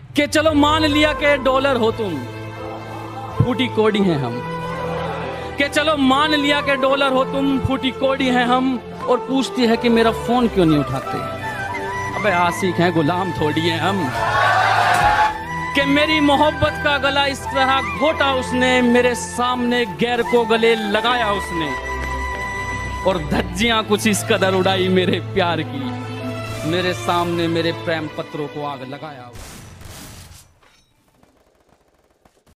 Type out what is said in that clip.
कि चलो मान लिया कि डॉलर हो तुम, फूटी कोड़ी हैं हम। कि चलो मान लिया कि डॉलर हो तुम, फूटी कोड़ी हैं हम। और पूछती है कि मेरा फोन क्यों नहीं उठाते। अबे आशिक हैं, गुलाम थोड़ी हैं हम। कि मेरी मोहब्बत का गला इस तरह घोटा उसने, मेरे सामने गैर को गले लगाया उसने। और धज्जियां कुछ इस कदर उड़ाई मेरे प्यार की, मेरे सामने मेरे प्रेम पत्रों को आग लगाया।